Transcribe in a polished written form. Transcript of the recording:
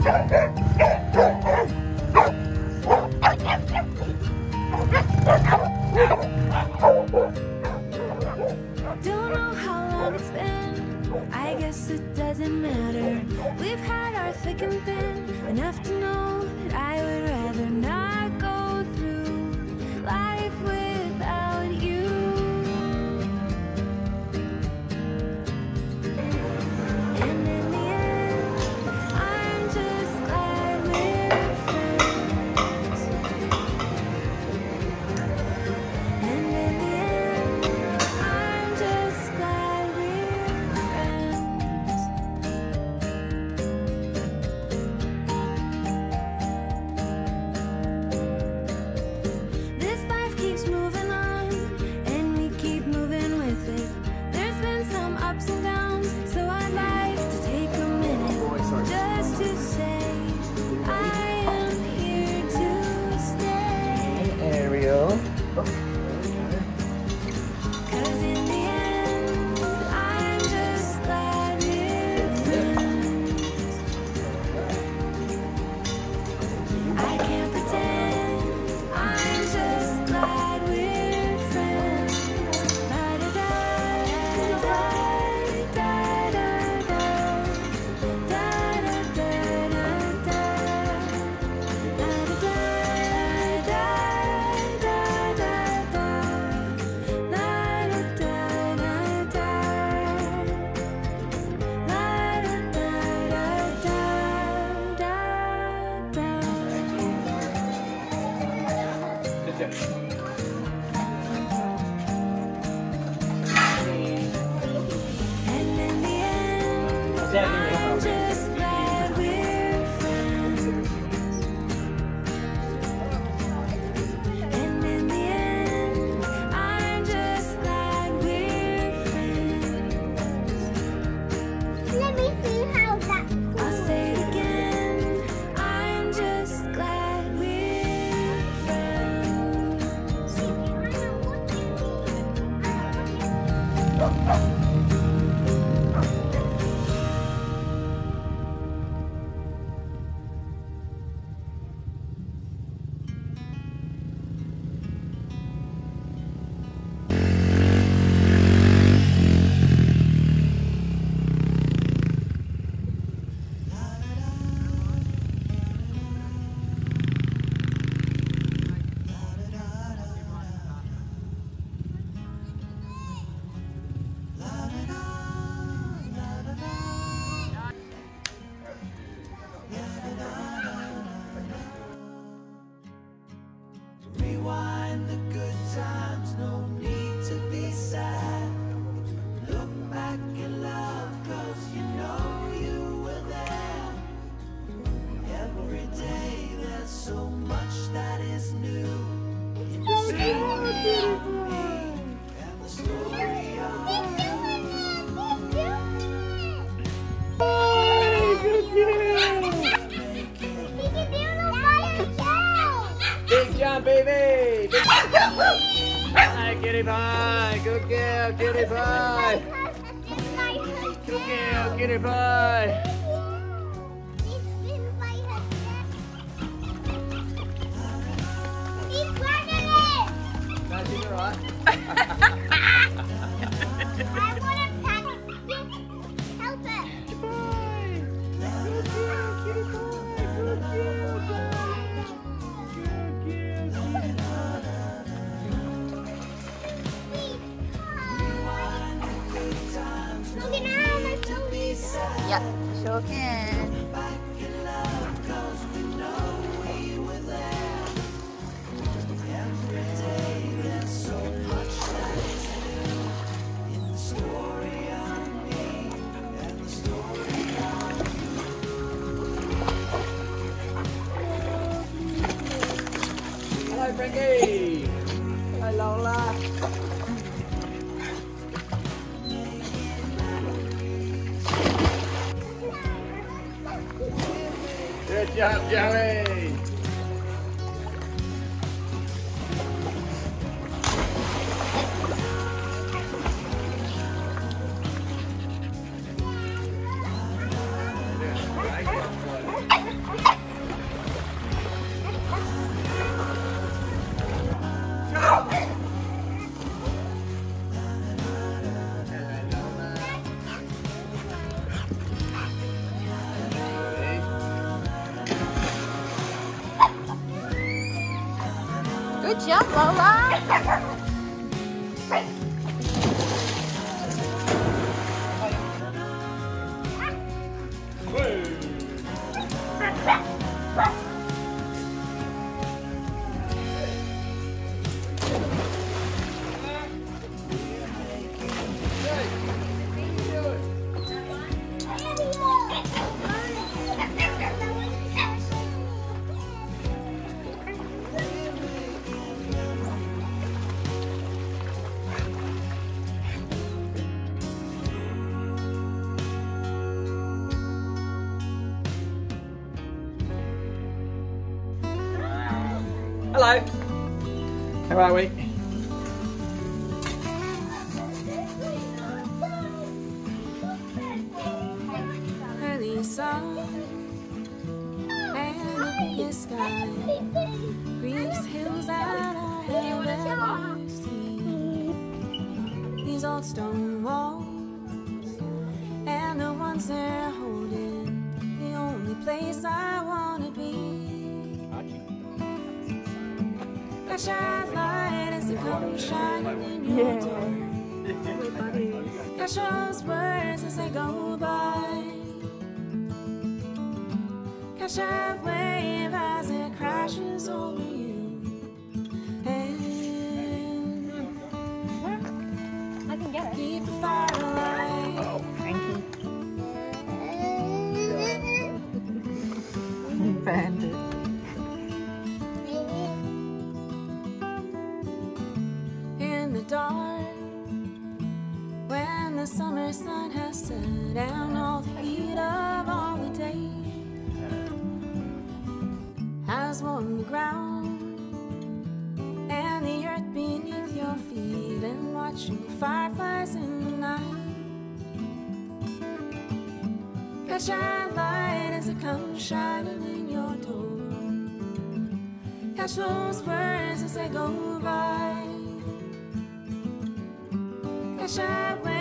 Don't know how long it's been, I guess it doesn't matter. We've had our thick and thin, enough to know that I would rather not go through life without you. And in the end, I'm just glad we're friends. And in the end, I'm just glad we're friends. This life keeps moving on, and we keep moving with it. There's been some ups and downs, so I'd like to take a minute just to say I am here to stay. Ariel. 'Cause in the end, I'm just glad we're friends. I can't pretend, I'm just glad we're friends. La da da da da da da da da da da da. La da da da da da da. La da da da da. La da da da da da. And in the end, I'm just glad we're friends. And in the end, I'm just glad we're friends. Let me see how that I'll say it again, I'm just glad we're friends. Rewind the good times, no need to be sad. Look back in love, 'cause you know you were there. Every day there's so much that is new. In the story of me and the story of you. Big jump, baby! Hi, kitty pie! Good girl, kitty pie! Good girl, kitty pie! He's running it! That's it, alright? I want to help it. Good girl, kitty pie! Good girl, Rewind the good times, no Look at now, my need to be sad. Yep, sure can. Back in love, 'cause we know we were there. Every day there's so much that is new. In the story of me and the story of Hello, Frankie! Hi, Lola! Good job, Joey! Good job, Lola. Hello. How are we? Early sun and the biggest sky creeps hills that I have ever seen. These old stone walls and the ones they're holding, the only place I wanna be. That shine light as it comes shining in your door. That shows words as they go by. Catch that wave as it crashes over you. And I can get it. keep the fire alive. Oh, Frankie. Banned it. In the dark, when the summer sun has set down all the heat of all the day, has warmed the ground and the earth beneath your feet, and watching fireflies in the night. Catch that light as it comes shining in your door. Catch those words as they go by. Catch that